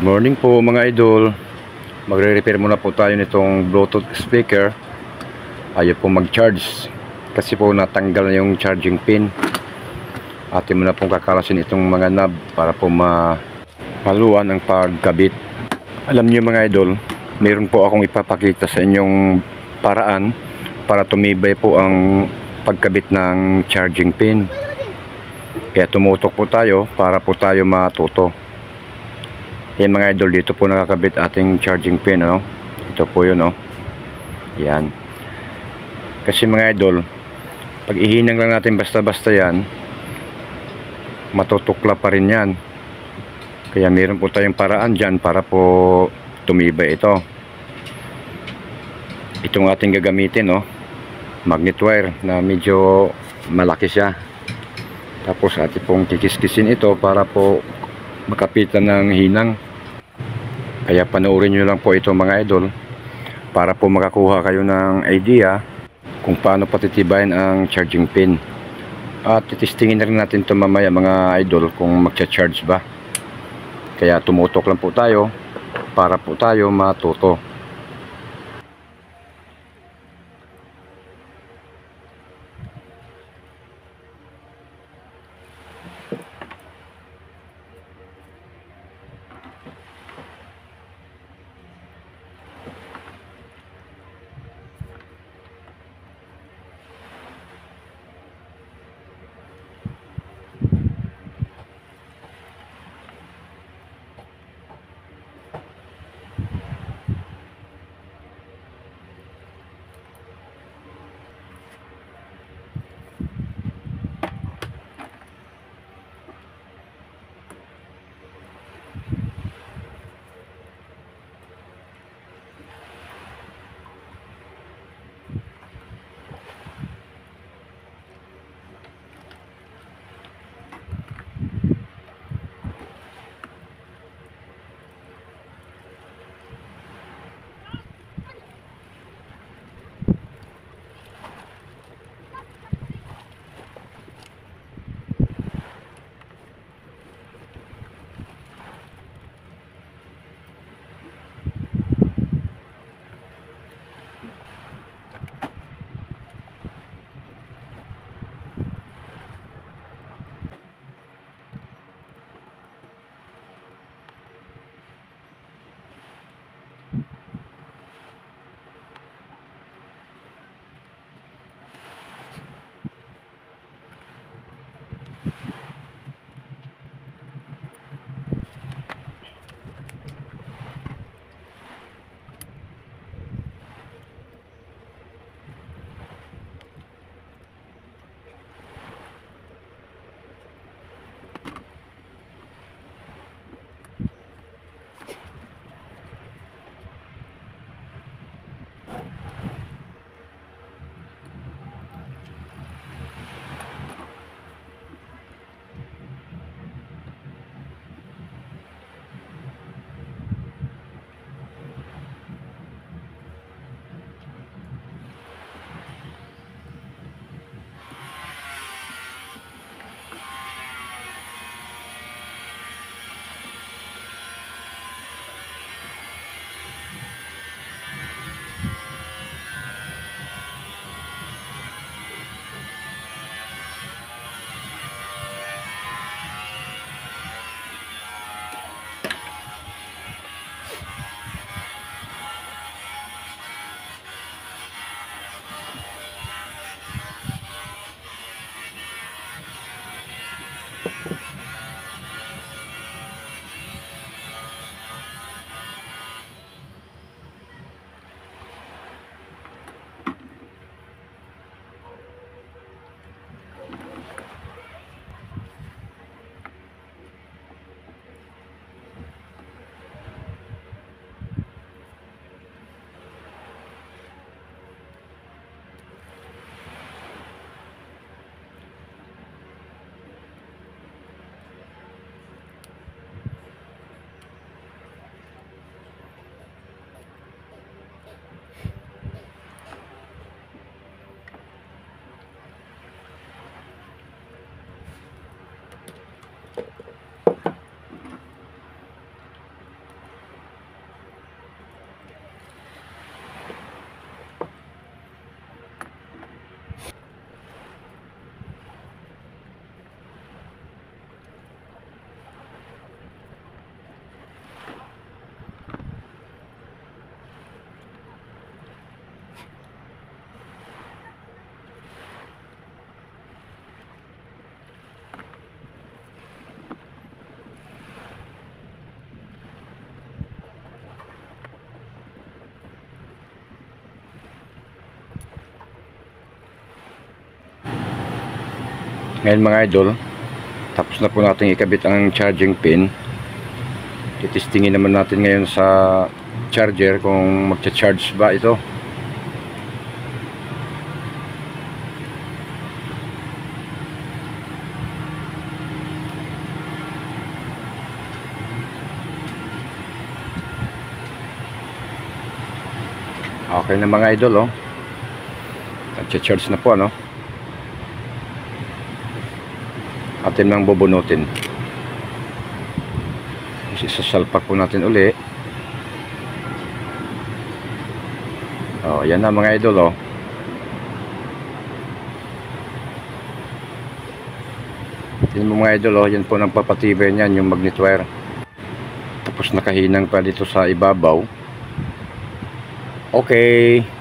Morning po mga idol. Magre-repair muna po tayo nitong Bluetooth speaker. Ayaw po mag-charge kasi po natanggal na yung charging pin. Atin muna pong kakalasin itong mga knob para po maluwan ang pagkabit. Alam niyo mga idol, meron po akong ipapakita sa inyong paraan para tumibay po ang pagkabit ng charging pin. Kaya tumutok po tayo para po tayo matuto. Yan mga idol, dito po nakakabit ating charging pin, ano? Ito po yun, oh. Yan. Kasi mga idol, pag ihinang lang natin basta-basta yan, matutukla pa rin yan. Kaya meron po tayong paraan dyan para po tumibay ito. Itong ating gagamitin, oh. Magnet wire na medyo malaki siya. Tapos ating pong kikis-kisin ito para po makapitan ng hinang. Kaya panoorin nyo lang po ito mga idol para po makakuha kayo ng idea kung paano patitibayin ang charging pin. At titistingin na rin natin ito mamaya mga idol kung magcha-charge ba. Kaya tumutok lang po tayo para po tayo matuto. Ngayon mga idol, tapos na po natin ikabit ang charging pin. Titistingin naman natin ngayon sa charger kung magcha-charge ba ito. Okay na mga idol, oh. Nagcha-charge na po, ano. Atin nang bubunutin. Isasalpak po natin uli. Oh, yan na mga idol, oh. Yan mo mga idol, oh. Yan po nang papatibay niyan, yung magnet wire. Tapos nakahinang pa dito sa ibabaw. Okay.